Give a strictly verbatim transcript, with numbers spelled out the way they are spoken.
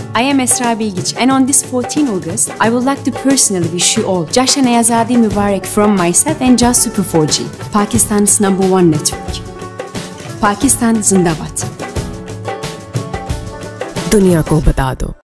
I am Esra Bilgiç, and on this fourteenth August, I would like to personally wish you all Jashan Ayazadi Mubarak from myself and Just Super four G, Pakistan's number one network. Pakistan Zindabad. दुनिया को बता दो।